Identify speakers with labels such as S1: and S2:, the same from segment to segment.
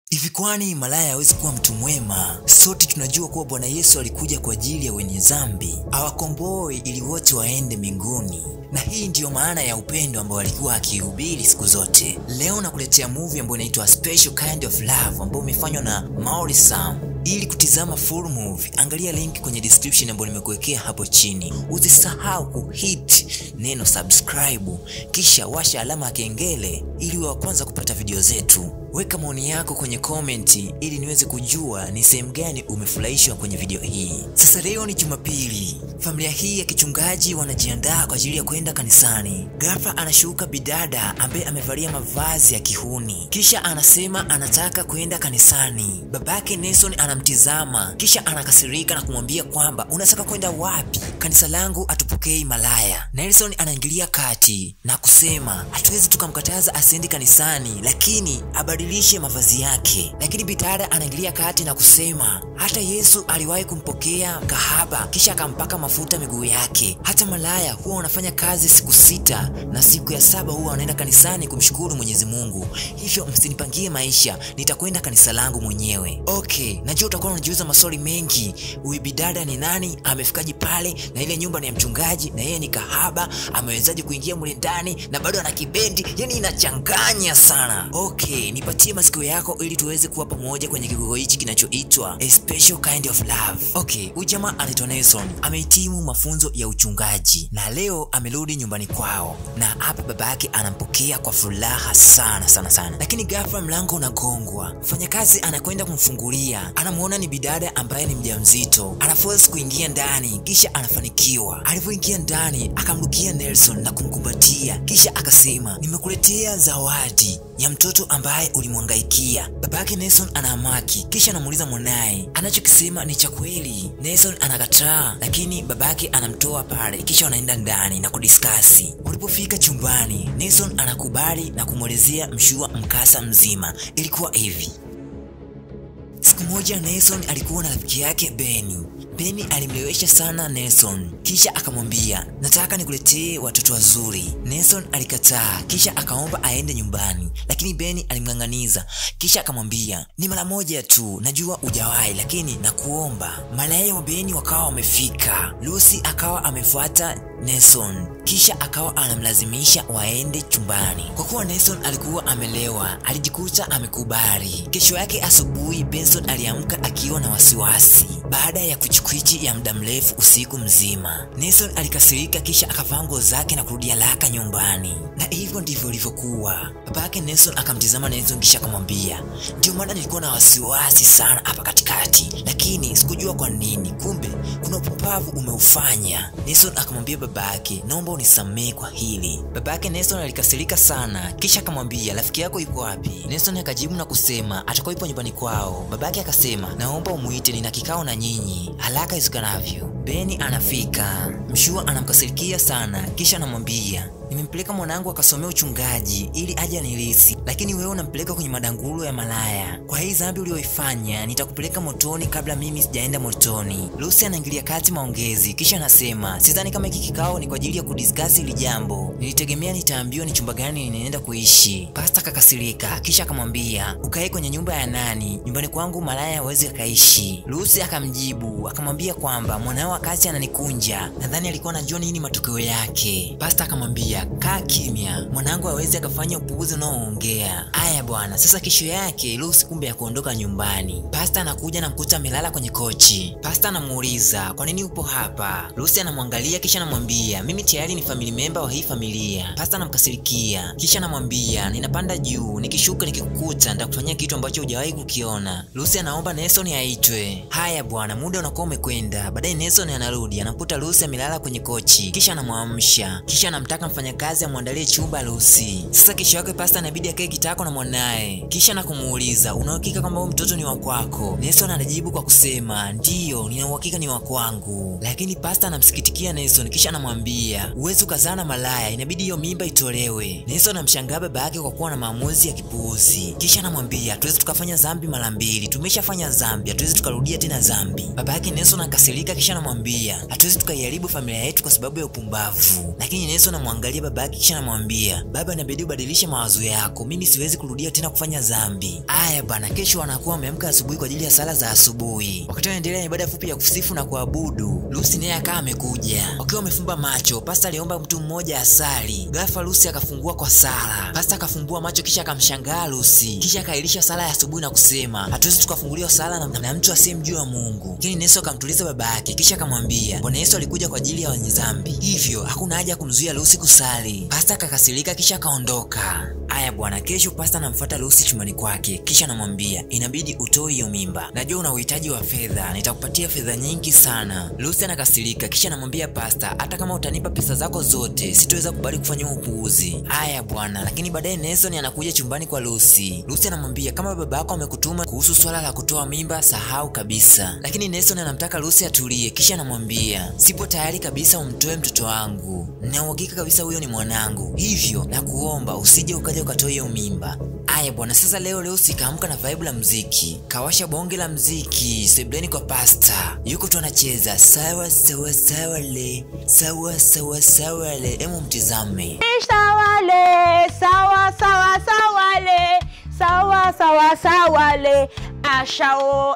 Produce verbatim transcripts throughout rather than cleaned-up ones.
S1: Hivi kwani malaya hawezi kuwa mtu mwema? Sote tunajua kuwa Bwana Yesu alikuja kwa ajili ya wenye dhambi, awakomboe ili wote waende mbinguni. Na hii ndiyo maana ya upendo ambao alikuwa akihubiri siku zote. Leo nakuletea movie ambayo inaitwa Special Kind of Love ambayo imefanywa na Maurice Sam. Ili kutizama full movie, angalia link kwenye description ambayo nimekuwekea hapo chini. Usisahau kuhit neno subscribe, kisha washa alama ya kengele ili uwe wa kwanza kupata video zetu. Weka maoni yako kwenye comment ili niweze kujua ni sehemu gani umefurahishwa kwenye video hii. Sasa leo ni Jumapili. Familia hii ya kichungaji wanajiandaa kwa ajili ya kwenda kanisani. Ghafla anashuka bidada ambaye amevalia mavazi ya kihuni. Kisha anasema anataka kwenda kanisani. Babake Nelson anamtizama, kisha anakasirika na kumwambia kwamba unataka kwenda wapi? Kanisa langu atupokei malaya. Nelson anaingilia kati na kusema hatuwezi tukamkataza asiende kanisani, lakini abadilishe mavazi yake. Lakini bidada anaingilia kati na kusema hata Yesu aliwahi kumpokea kahaba kisha akampaka mafuta miguu yake. Hata malaya huwa wanafanya kazi siku sita na siku ya saba huwa wanaenda kanisani kumshukuru Mwenyezi Mungu. Hivyo msinipangie maisha, nitakwenda kanisa langu mwenyewe. Okay, najua utakuwa unajiuliza maswali mengi. Huyu bidada ni nani? Amefikaje pale? Na ile nyumba ni ya mchungaji na yeye ni kahaba, amewezaje kuingia mule ndani na bado ana kibendi? Yaani inachanganya sana. Okay, nipatie masikio yako ili tuweze kuwa pamoja kwenye kigogo hichi kinachoitwa A Special Kind of Love. Okay, huyu jamaa anaitwa Nelson, amehitimu mafunzo ya uchungaji na leo amerudi nyumbani kwao. Na hapa baba yake anampokea kwa furaha sana sana sana. Lakini ghafla mlango unagongwa. Mfanyakazi anakwenda kumfungulia. Anamuona ni bidada ambaye ni mjamzito. Anaforce kuingia ndani, kisha anafanikiwa. Alipoingia ndani, akamrukia Nelson na kumkumbatia. Kisha akasema, "Nimekuletea zawadi ya mtoto ambaye ulimwangaikia." Babake Nelson anahamaki, kisha anamuuliza mwanae. Anachokisema ni cha kweli. Nelson anakataa, lakini babake anamtoa pale, kisha wanaenda ndani na kudiskasi. Walipofika chumbani, Nelson anakubali na kumwelezea mshua mkasa mzima. Ilikuwa hivi. Siku moja Nelson alikuwa na rafiki yake Benny. Benny alimlewesha sana Nelson, kisha akamwambia, "Nataka nikuletee watoto wazuri." Nelson alikataa, kisha akaomba aende nyumbani, lakini Benny alimng'ang'aniza, kisha akamwambia, "Ni mara moja tu, najua hujawahi, lakini nakuomba." Malaya wa Benny wakawa wamefika. Lucy akawa amefuata Nelson, kisha akawa anamlazimisha waende chumbani. Kwa kuwa Nelson alikuwa amelewa, alijikuta amekubali. Kesho yake asubuhi Benson aliamka akiwa na wasiwasi baada ya kuchukwichi ya muda mrefu usiku mzima. Nelson alikasirika, kisha akavaa nguo zake na kurudi haraka nyumbani. Na hivyo ndivyo ilivyokuwa. Babake Nelson akamtizama Nelson kisha akamwambia, "Ndio maana nilikuwa na wasiwasi sana hapa katikati, lakini sikujua kwa nini. Kumbe kuna upumbavu umeufanya." Nelson akamwambia babake, "Naomba unisamehe kwa hili." Babake Nelson alikasirika sana, kisha akamwambia, "Rafiki yako yuko wapi?" Nelson akajibu na kusema, "Atakuwa yupo nyumbani kwao." Babake akasema, "Naomba umuite, nina kikao na nyinyi haraka iwezekanavyo." Benny anafika. Mshua anamkasirikia sana, kisha anamwambia, "Nimempeleka mwanangu akasomea uchungaji ili aje anilisi, lakini wewe unampeleka kwenye madanguro ya malaya. Kwa hii dhambi uliyoifanya, nitakupeleka motoni kabla mimi sijaenda motoni." Lucy anaingilia kati maongezi, kisha anasema, "Sidhani kama hiki kikao ni kwa ajili ya kudiscuss hili jambo. Nilitegemea nitaambiwa ni chumba gani ninaenda kuishi." Pastor kakasirika, kisha akamwambia, "Ukae kwenye nyumba ya nani? Nyumbani kwangu malaya hawezi akaishi." Lucy akamjibu, akamwambia kwamba mwanao wakati ananikunja, nadhani alikuwa anajua nini matokeo yake. Pastor akamwambia, "Kaa kimya, mwanangu hawezi akafanya upuuzi unaoongea." Aya bwana. Sasa kesho yake Lucy kumbe ya kuondoka nyumbani. Pastor anakuja na mkuta amelala kwenye kochi. Pastor anamuuliza, "Kwa nini upo hapa?" Lucy anamwangalia kisha anamwambia, "Mimi tayari ni family member wa hii familia." Pastor anamkasirikia, kisha anamwambia, "Ninapanda juu, nikishuka nikikukuta nitakufanyia kitu ambacho hujawahi kukiona." Lucy anaomba Nelson aitwe. Haya bwana, muda unakuwa umekwenda. Baadaye Nelson anarudi, anamkuta Lucy amelala kwenye kochi, kisha anamwamsha, kisha anamtaka mfanya kazi amwandalie chumba Lucy. Sasa kesho yake Pastor inabidi akae kitako na mwanae, kisha na kumuuliza, "Una uhakika kwamba huyu mtoto ni wa kwako?" Nelson anajibu kwa kusema, "Ndio, nina uhakika ni wa kwangu." Lakini Pastor anamsikitikia Nelson, kisha anamwambia, "Uwezo kazana malaya, inabidi hiyo mimba itolewe." Nelson anamshangaa baba yake kwa kuwa na maamuzi ya kipuuzi, kisha anamwambia, "Tuweze tukafanya dhambi mara mbili, tumeshafanya dhambi, hatuwezi tukarudia tena dhambi." Baba yake Nelson akasirika, kisha anamwambia, "Hatuwezi tukaiharibu familia yetu kwa sababu ya upumbavu." Lakini Nelson anamwangalia akamkasirikia babake kisha anamwambia, baba, inabidi ubadilishe mawazo yako, mimi siwezi kurudia tena kufanya dhambi. Aya bana, kesho anakuwa ameamka asubuhi kwa ajili ya sala za asubuhi. Wakati wanaendelea ibada fupi ya kusifu na kuabudu, Lucy naye akawa amekuja. Wakiwa wamefumba macho, pasta aliomba mtu mmoja asali. Ghafla Lucy akafungua kwa sala. Pasta akafumbua macho kisha akamshangaa Lucy. Kisha akailisha sala ya asubuhi na kusema, hatuwezi tukafunguliwa sala na, na mtu asiyemjua Mungu. Lakini Nelson akamtuliza baba yake kisha akamwambia, Bwana Yesu alikuja kwa ajili ya wenye dhambi, hivyo hakuna haja kumzuia Lucy kusali. Pasta akakasirika kisha akaondoka. Aya bwana, kesho pasta anamfuata Lucy chumbani kwake kisha anamwambia, inabidi utoe hiyo mimba. Najua una uhitaji wa fedha, nitakupatia fedha nyingi sana. Lucy anakasirika kisha anamwambia pasta, hata kama utanipa pesa zako zote, sitoweza kubali kufanya upuuzi. Aya bwana, lakini baadaye Nelson anakuja chumbani kwa Lucy. Lucy anamwambia, kama baba yako amekutuma kuhusu swala la kutoa mimba, sahau kabisa. Lakini Nelson anamtaka Lucy atulie kisha anamwambia, sipo tayari kabisa umtoe mtoto wangu. Na uhakika kabisa huyo ni mwanangu. Hivyo na kuomba usije ukaja ukatoa hiyo mimba. Aya bwana, sasa leo Lucy kaamka na vibe la muziki. Kawasha bonge la muziki sebleni kwa pasta. Yuko tu anacheza sawa sawa sawa le, sawa sawa sawa le. Emu mtizame.
S2: Sawa le, sawa sawa sawa le, sawa sawa sawa le. Ashao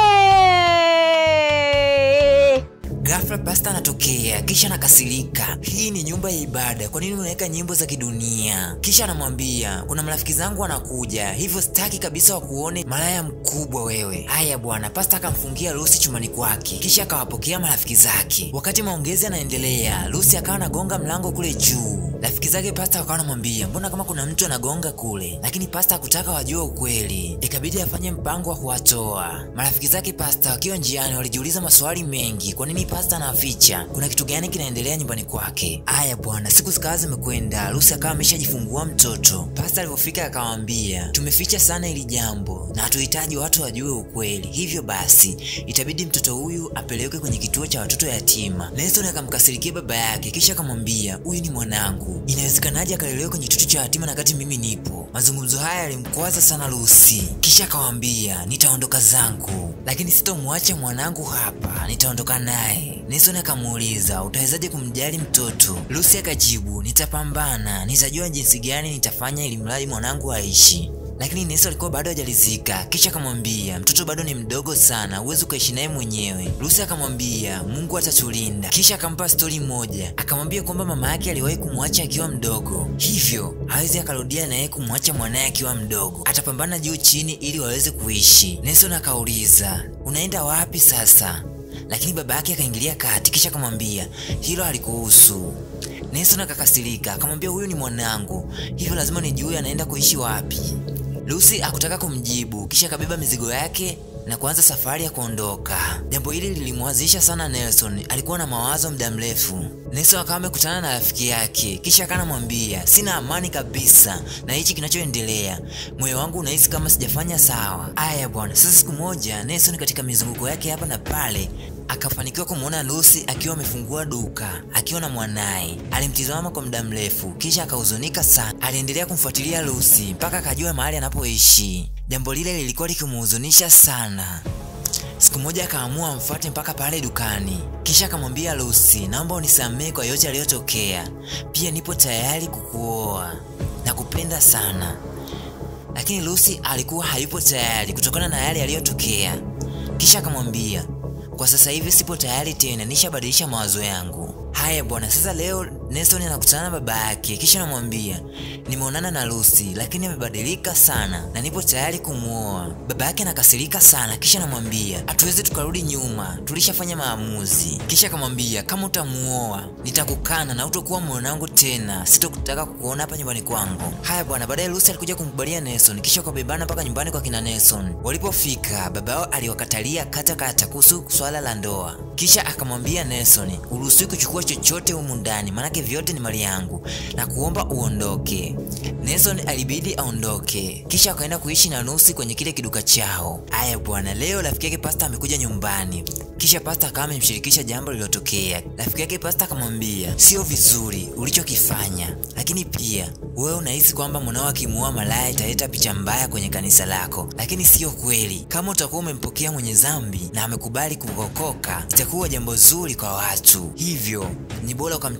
S2: eh.
S1: Ghafla pasta anatokea kisha anakasirika. Hii ni nyumba ya ibada, kwa nini unaweka nyimbo za kidunia? Kisha anamwambia, kuna marafiki zangu wanakuja, hivyo sitaki kabisa wakuone malaya mkubwa wewe. Haya bwana, pasta akamfungia Lucy chumbani kwake kisha akawapokea marafiki zake. Wakati maongezi yanaendelea, Lucy akawa anagonga mlango kule juu. Rafiki zake pasta wakawa wanamwambia, mbona kama kuna mtu anagonga kule? Lakini pasta hakutaka wajue ukweli. Ikabidi afanye mpango wa kuwatoa. Marafiki zake pasta wakiwa njiani walijiuliza maswali mengi. Kwa nini pasta anaficha? Kuna kitu gani kinaendelea nyumbani kwake? Aya bwana, siku zikawa zimekwenda. Lucy akawa ameshajifungua mtoto. Pasta alipofika akawaambia, tumeficha sana hili jambo na hatuhitaji watu wajue ukweli. Hivyo basi, itabidi mtoto huyu apelekwe kwenye kituo cha watoto yatima. Nelson akamkasirikia baba yake kisha akamwambia, huyu ni mwanangu, inawezekanaje akalelewa kwenye kituo cha yatima na kati mimi nipo? Mazungumzo haya yalimkwaza sana Lucy. Kisha akamwambia, nitaondoka zangu, lakini sitomwacha mwanangu hapa, nitaondoka naye. Nelson akamuuliza, utawezaje kumjali mtoto? Lucy akajibu, nitapambana, nitajua jinsi gani nitafanya ili mradi mwanangu aishi. Lakini Nelson alikuwa bado hajalizika. Kisha akamwambia, mtoto bado ni mdogo sana, uwezi ukaishi naye mwenyewe. Lucy akamwambia, Mungu atatulinda. Kisha akampa story moja. Akamwambia kwamba mama yake aliwahi kumwacha akiwa mdogo, hivyo hawezi akarudia naye kumwacha mwanae akiwa mdogo. Atapambana juu chini ili waweze kuishi. Nelson akauliza, unaenda wapi sasa? Lakini baba yake akaingilia kati kisha akamwambia, hilo halikuhusu. Nelson akakasirika, akamwambia, huyu ni mwanangu, hivyo lazima nijue anaenda kuishi wapi. Lucy hakutaka kumjibu, kisha akabeba mizigo yake na kuanza safari ya kuondoka. Jambo hili lilimwazisha sana Nelson, alikuwa na mawazo muda mrefu. Nelson akawa amekutana na rafiki yake, kisha akanamwambia, sina amani kabisa na hichi kinachoendelea. Moyo wangu unahisi kama sijafanya sawa. Aya bwana, sasa siku moja Nelson katika mizunguko yake hapa na pale akafanikiwa kumuona Lucy akiwa amefungua duka akiwa na mwanae. Alimtizama kwa muda mrefu kisha akahuzunika sana. Aliendelea kumfuatilia Lucy mpaka akajua mahali anapoishi. Jambo lile lilikuwa likimhuzunisha sana. Siku moja akaamua amfuate mpaka pale dukani. Kisha akamwambia Lucy, naomba unisamehe kwa yote yaliyotokea. Pia nipo tayari kukuoa. Nakupenda sana. Lakini Lucy alikuwa hayupo tayari kutokana na yale yaliyotokea. Kisha akamwambia, kwa sasa hivi sipo tayari tena, nishabadilisha mawazo yangu. Haya bwana, sasa leo Nelson anakutana na baba yake kisha anamwambia, nimeonana na Lucy lakini amebadilika sana na nipo tayari kumuoa. Baba yake anakasirika sana kisha anamwambia, hatuwezi tukarudi nyuma, tulishafanya maamuzi. Kisha akamwambia, kama utamuoa nitakukana na utakuwa mwanangu tena, sitokutaka kukuona hapa nyumbani kwangu. Haya bwana, baadaye Lucy alikuja kumkubalia Nelson kisha wakabebana mpaka nyumbani kwa kina Nelson. Walipofika, baba yao aliwakatalia kata kata kuhusu swala la ndoa. Kisha akamwambia Nelson, uruhusiwi kuchukua chochote humu ndani, manake vyote ni mali yangu, na kuomba uondoke. Nelson alibidi aondoke. Kisha akaenda kuishi na Lucy kwenye kile kiduka chao. Aya bwana, leo rafiki yake pasta amekuja nyumbani. Kisha pasta akawa amemshirikisha jambo lililotokea. Rafiki yake pasta akamwambia, sio vizuri ulichokifanya, lakini pia wewe unahisi kwamba mwanao akimuoa malaya italeta picha mbaya kwenye kanisa lako, lakini sio kweli. Kama utakuwa umempokea mwenye dhambi na amekubali kuokoka, itakuwa jambo zuri kwa watu. Hivyo ni bora ukamchukua mwanao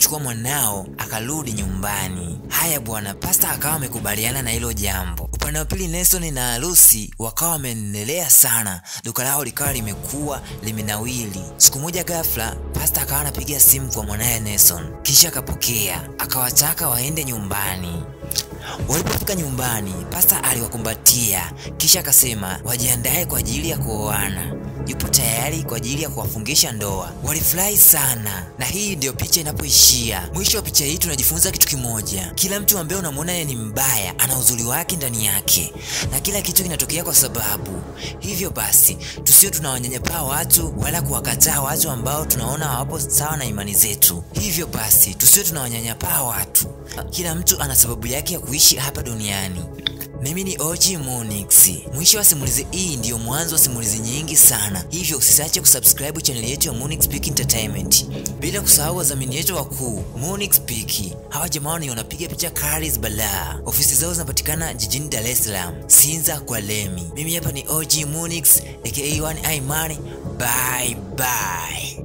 S1: nao akarudi nyumbani. Haya bwana, pasta akawa amekubaliana na hilo jambo. Upande wa pili Nelson na Lucy wakawa wameendelea sana, duka lao likawa limekuwa limenawili. Siku moja ghafla pasta akawa anapiga simu kwa mwanae Nelson, kisha akapokea, akawataka waende nyumbani. Walipofika nyumbani, pasta aliwakumbatia kisha akasema wajiandae kwa ajili ya kuoana. Yupo tayari kwa ajili ya kuwafungisha ndoa. Walifurahi sana, na hii ndio picha inapoishia. Mwisho wa picha hii tunajifunza kitu kimoja: kila mtu ambaye unamwona yeye ni mbaya ana uzuri wake ndani yake, na kila kitu kinatokea kwa sababu. Hivyo basi tusio tunawanyanyapaa watu wala kuwakataa watu ambao tunaona hawapo sawa na imani zetu. Hivyo basi tusio tunawanyanyapaa watu. Kila mtu ana sababu yake ya kuishi hapa duniani. Mimi ni O G Monix. Mwisho wa simulizi hii ndio mwanzo wa simulizi nyingi sana. Hivyo usiache kusubscribe channel yetu ya Monix Peak Entertainment. Bila kusahau wadhamini wetu wakuu Monix Peak. Hawa jamaa ni wanapiga picha Karis Bala. Ofisi zao zinapatikana jijini Dar es Salaam, Sinza kwa Lemi. Mimi hapa ni O G Monix aka one I Money. Bye bye.